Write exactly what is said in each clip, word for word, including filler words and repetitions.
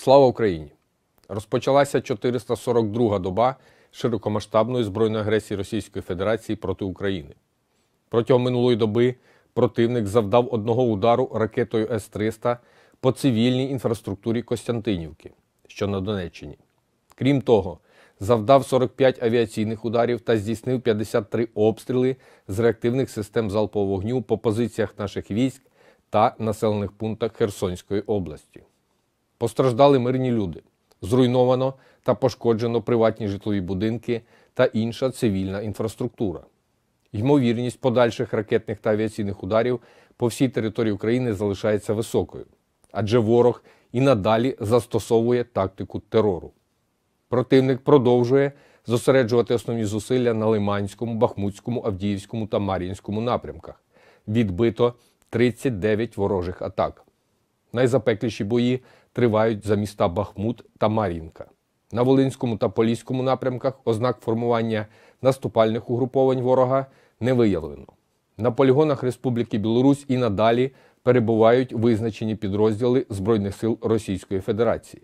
Слава Україні! Розпочалася чотириста сорок друга доба широкомасштабної збройної агресії Російської Федерації проти України. Протягом минулої доби противник завдав одного удару ракетою С триста по цивільній інфраструктурі Костянтинівки, що на Донеччині. Крім того, завдав сорок п'ять авіаційних ударів та здійснив п'ятдесят три обстріли з реактивних систем залпового вогню по позиціях наших військ та населених пунктах Херсонської області. Постраждали мирні люди. Зруйновано та пошкоджено приватні житлові будинки та інша цивільна інфраструктура. Ймовірність подальших ракетних та авіаційних ударів по всій території України залишається високою, адже ворог і надалі застосовує тактику терору. Противник продовжує зосереджувати основні зусилля на Лиманському, Бахмутському, Авдіївському та Мар'їнському напрямках. Відбито тридцять дев'ять ворожих атак. Найзапекліші бої тривають за міста Бахмут та Мар'їнка. На Волинському та Поліському напрямках ознак формування наступальних угруповань ворога не виявлено. На полігонах Республіки Білорусь і надалі перебувають визначені підрозділи Збройних сил Російської Федерації.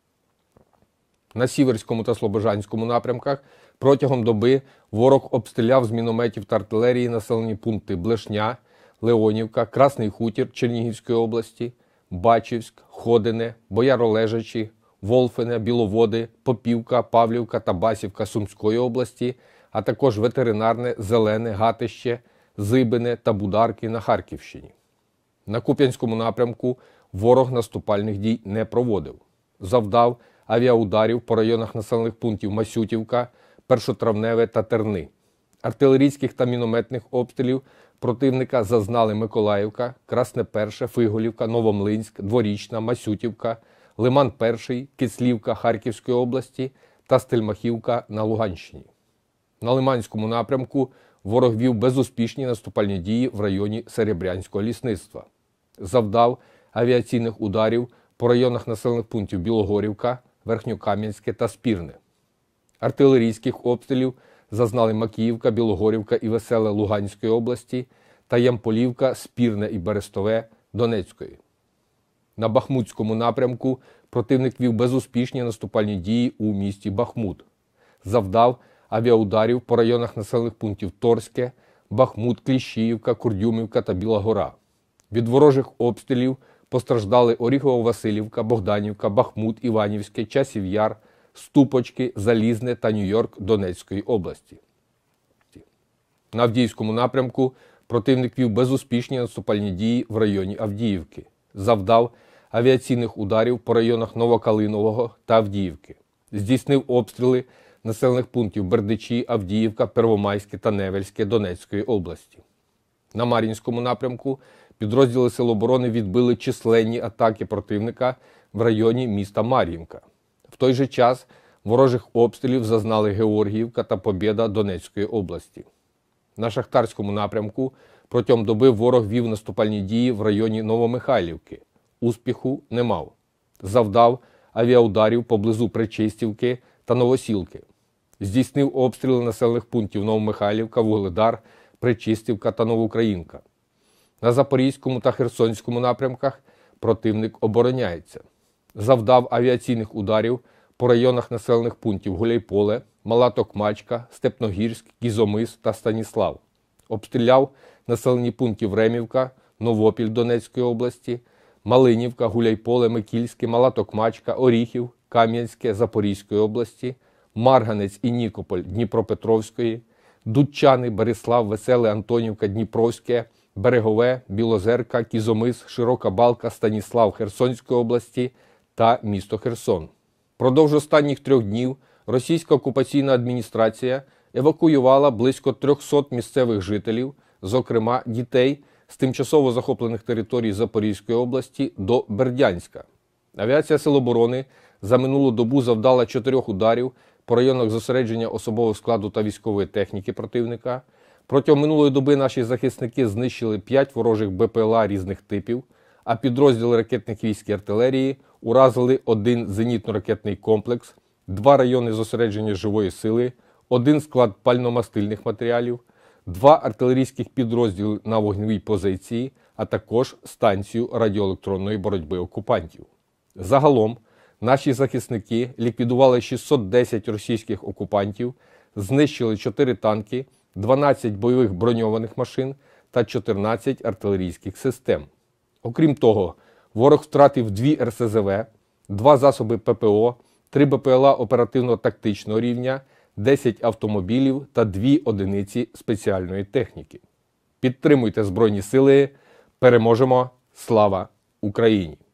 На Сіверському та Слобожанському напрямках протягом доби ворог обстріляв з мінометів та артилерії населені пункти Блешня, Леонівка, Красний Хутір Чернігівської області, Бачівськ, Ходине, Бояролежачі, Волфине, Біловоди, Попівка, Павлівка та Басівка Сумської області, а також Ветеринарне, Зелене, Гатище, Зибине та Бударки на Харківщині. На Куп'янському напрямку ворог наступальних дій не проводив. Завдав авіаударів по районах населених пунктів Масютівка, Першотравневе та Терни. Артилерійських та мінометних обстрілів противника зазнали Миколаївка, Красне Перше, Фиголівка, Новомлинськ, Дворічна, Масютівка, Лиман-Перший, Кислівка Харківської області та Стельмахівка на Луганщині. На Лиманському напрямку ворог вів безуспішні наступальні дії в районі Серебрянського лісництва. Завдав авіаційних ударів по районах населених пунктів Білогорівка, Верхньокам'янське та Спірне. Артилерійських обстрілів зазнали Макіївка, Білогорівка і Веселе Луганської області та Ямполівка, Спірне і Берестове Донецької. На Бахмутському напрямку противник вів безуспішні наступальні дії у місті Бахмут. Завдав авіаударів по районах населених пунктів Торське, Бахмут, Кліщіївка, Курдюмівка та Біла Гора. Від ворожих обстрілів постраждали Оріхово-Василівка, Богданівка, Бахмут, Іванівське, Часів Яр, Ступочки, Залізне та Нью-Йорк Донецької області. На Авдіївському напрямку противник вів безуспішні наступальні дії в районі Авдіївки. Завдав авіаційних ударів по районах Новокалинового та Авдіївки. Здійснив обстріли населених пунктів Бердичі, Авдіївка, Первомайське та Невельське Донецької області. На Мар'їнському напрямку підрозділи Сил оборони відбили численні атаки противника в районі міста Мар'їнка. В той же час ворожих обстрілів зазнали Георгіївка та Побєда Донецької області. На Шахтарському напрямку протягом доби ворог вів наступальні дії в районі Новомихайлівки. Успіху не мав. Завдав авіаударів поблизу Пречистівки та Новосілки. Здійснив обстріли населених пунктів Новомихайлівка, Вугледар, Пречистівка та Новоукраїнка. На Запорізькому та Херсонському напрямках противник обороняється. Завдав авіаційних ударів по районах населених пунктів Гуляйполе, Мала Токмачка, Степногірськ, Кізомис та Станіслав. Обстріляв населені пункти Времівка, Новопіль Донецької області, Малинівка, Гуляйполе, Микільське, Мала Токмачка, Оріхів, Кам'янське Запорізької області, Марганець і Нікополь Дніпропетровської, Дудчани, Берислав, Веселе, Антонівка, Дніпровське, Берегове, Білозерка, Кізомис, Широка Балка, Станіслав Херсонської області та місто Херсон. Продовж останніх трьох днів російська окупаційна адміністрація евакуювала близько трьохсот місцевих жителів, зокрема дітей, з тимчасово захоплених територій Запорізької області до Бердянська. Авіація Сил оборони за минулу добу завдала чотирьох ударів по районах зосередження особового складу та військової техніки противника. Протягом минулої доби наші захисники знищили п'ять ворожих Б П Л А різних типів, а підрозділи ракетних військ і артилерії уразили один зенітно-ракетний комплекс, два райони зосередження живої сили, один склад пально-мастильних матеріалів, два артилерійських підрозділи на вогневій позиції, а також станцію радіоелектронної боротьби окупантів. Загалом, Наші захисники ліквідували шістсот десять російських окупантів, знищили чотири танки, дванадцять бойових броньованих машин та чотирнадцять артилерійських систем. Окрім того, ворог втратив дві ер ес зе ве, два засоби пе пе о, три бе пе ел а оперативно-тактичного рівня, десять автомобілів та дві одиниці спеціальної техніки. Підтримуйте Збройні Сили, переможемо! Слава Україні!